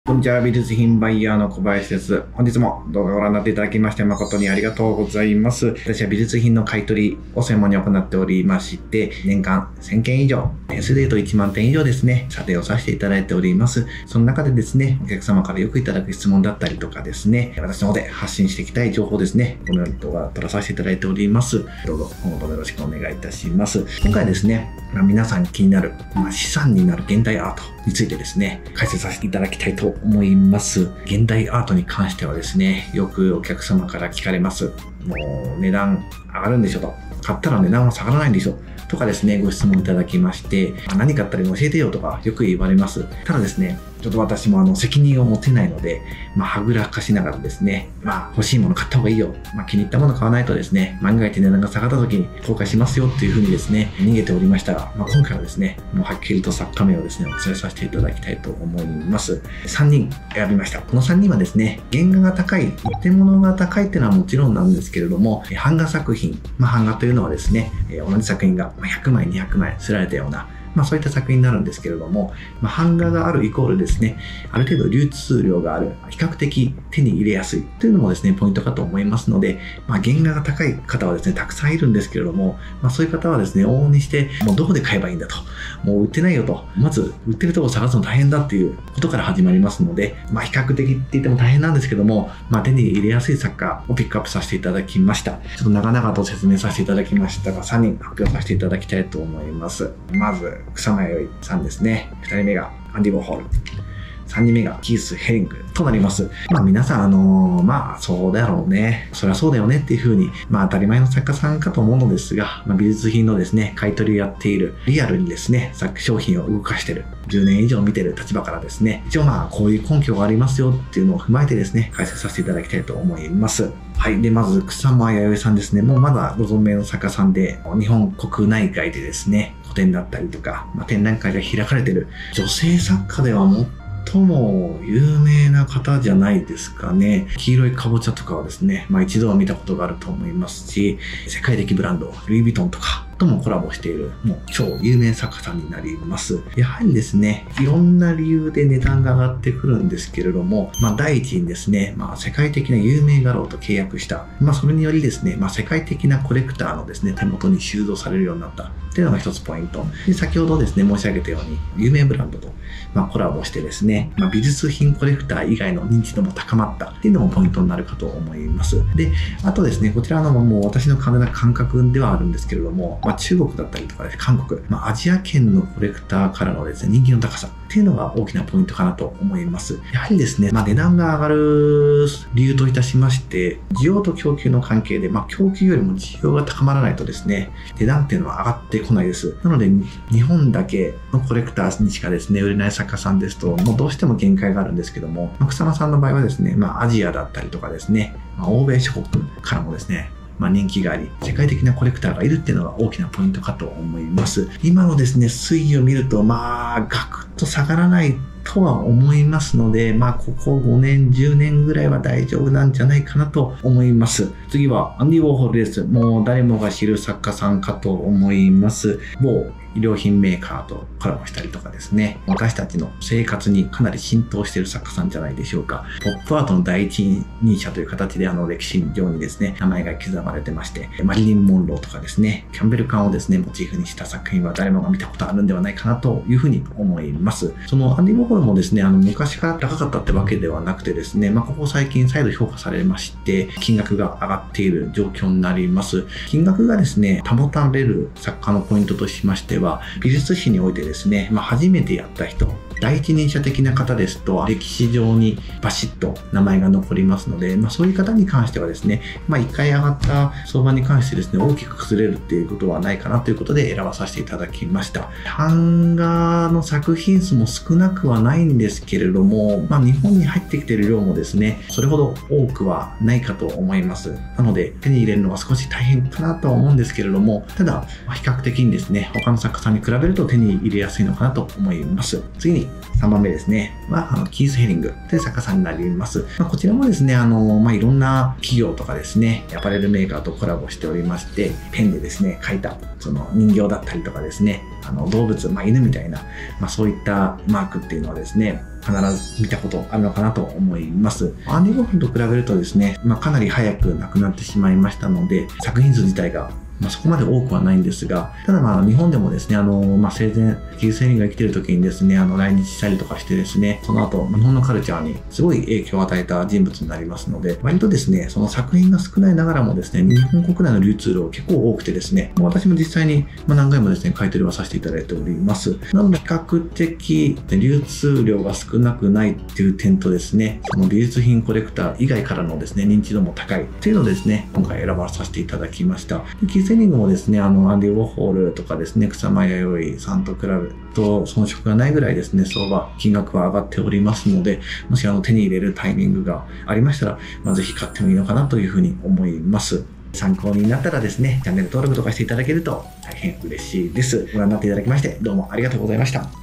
こんにちは、美術品バイヤーの小林です。本日も動画をご覧になっていただきまして誠にありがとうございます。私は美術品の買い取りを専門に行っておりまして、年間1000件以上、点数で言うと1万点以上ですね、査定をさせていただいております。その中でですね、お客様からよくいただく質問だったりとかですね、私の方で発信していきたい情報ですね、このように動画を撮らさせていただいております。どうぞ今後ともよろしくお願いいたします。今回ですね、皆さんに気になる、資産になる現代アートについてですね、解説させていただきたいと思います。現代アートに関してはですね、よくお客様から聞かれます。もう値段上がるんでしょと。買ったら値段は下がらないんでしょとかですね、ご質問いただきまして、何買ったら教えてよとかよく言われます。ただですね、ちょっと私も責任を持てないので、はぐらかしながらですね、欲しいもの買った方がいいよ。気に入ったもの買わないとですね、万が一値段が下がった時に後悔しますよっていうふうにですね、逃げておりましたが、今回はですね、もうはっきりと作家名をですね、お伝えさせていただきたいと思います。3人選びました。この3人はですね、原画が高い、建物が高いっていうのはもちろんなんですけれども、版画作品、版画というのはですね、同じ作品が100枚、200枚刷られたような、そういった作品になるんですけれども、版画があるイコールですね、ある程度流通量がある、比較的手に入れやすいというのもですね、ポイントかと思いますので、原画が高い方はですね、たくさんいるんですけれども、そういう方はですね、往々にして、もうどこで買えばいいんだと、もう売ってないよと、まず売ってるところを探すの大変だっていうことから始まりますので、比較的って言っても大変なんですけども、手に入れやすい作家をピックアップさせていただきました。ちょっと長々と説明させていただきましたが、3人発表させていただきたいと思います。まず、草間彌生さんですね。2人目がアンディ・ウォーホル。3人目がキース・ヘリングとなります。皆さんそうだろうね。そりゃそうだよねっていう風に、当たり前の作家さんかと思うのですが、美術品のですね、買い取りをやっている、リアルにですね、商品を動かしている、10年以上見ている立場からですね、一応こういう根拠がありますよっていうのを踏まえてですね、解説させていただきたいと思います。はい。で、まず、草間彌生さんですね。もうまだご存命の作家さんで、日本国内外でですね、個展だったりとか、展覧会が開かれている女性作家では最も有名な方じゃないですかね。黄色いかぼちゃとかはですね、一度は見たことがあると思いますし、世界的ブランド、ルイ・ヴィトンとかともコラボしている、もう超有名作家さんになります。やはりですね、いろんな理由で値段が上がってくるんですけれども、第一にですね、世界的な有名画廊と契約した。それによりですね、世界的なコレクターのですね、手元に収蔵されるようになったっていうのが一つポイント。で、先ほどですね、申し上げたように、有名ブランドと、コラボしてですね、美術品コレクター以外の認知度も高まったっていうのもポイントになるかと思います。で、あとですね、こちらのもう私の完全な感覚ではあるんですけれども、中国だったりとかですね、韓国、アジア圏のコレクターからのですね、人気の高さっていうのが大きなポイントかなと思います。やはりですね、値段が上がる理由といたしまして、需要と供給の関係で、供給よりも需要が高まらないとですね、値段っていうのは上がってこないです。なので、日本だけのコレクターにしかですね、売れない作家さんですと、もうどうしても限界があるんですけども、草間さんの場合はですね、アジアだったりとかですね、欧米諸国からもですね、人気があり、世界的なコレクターがいるっていうのが大きなポイントかと思います。今のですね、推移を見ると、ガクッと下がらないとは思いますので、ここ5年、10年ぐらいは大丈夫なんじゃないかなと思います。次は、アンディ・ウォーホルです。もう誰もが知る作家さんかと思います。某衣料品メーカーとコラボしたりとかですね、私たちの生活にかなり浸透している作家さんじゃないでしょうか。ポップアートの第一人者という形で歴史上にですね、名前が刻まれてまして、マリリン・モンローとかですね、キャンベル缶をですね、モチーフにした作品は誰もが見たことあるんではないかなというふうに思います。そのアンディ・ウォーホルもですね、昔から高かったってわけではなくてですね、ここ最近再度評価されまして、金額が上がっている状況になります。金額がですね、保たれる作家のポイントとしましては、美術史においてですね、初めてやった人、第一人者的な方ですと、歴史上にバシッと名前が残りますので、そういう方に関してはですね、一回上がった相場に関してですね、大きく崩れるっていうことはないかなということで選ばさせていただきました。版画の作品数も少なくはないんですけれども、日本に入ってきている量もですね、それほど多くはないかと思います。なので、手に入れるのは少し大変かなとは思うんですけれども、ただ、比較的にですね、他の作家さんに比べると手に入れやすいのかなと思います。次に、3番目ですね。キース・ヘリングという作家さんになります。こちらもですね、いろんな企業とかですね、アパレルメーカーとコラボしておりまして、ペンでですね、描いた、その人形だったりとかですね、 動物、犬みたいな、そういったマークっていうのはですね、必ず見たことあるのかなと思います。アンディ・ウォーホルと比べるとですね、かなり早く亡くなってしまいましたので、作品数自体がそこまで多くはないんですが、ただ日本でもですね、生前、キリストが生きている時にですね、来日したりとかしてですね、その後、日本のカルチャーにすごい影響を与えた人物になりますので、割とですね、その作品が少ないながらもですね、日本国内の流通量結構多くてですね、私も実際に何回もですね、買い取りはさせていただいております。なので、比較的流通量が少なくないっていう点とですね、その美術品コレクター以外からのですね、認知度も高いっていうのをですね、今回選ばさせていただきました。セリングもですね、アンディ・ウォーホルとかですね、草間彌生さんと比べると遜色がないぐらいですね、相場、金額は上がっておりますので、もし手に入れるタイミングがありましたら、ぜひ買ってもいいのかなというふうに思います。参考になったらですね、チャンネル登録とかしていただけると大変嬉しいです。ご覧になっていただきまして、どうもありがとうございました。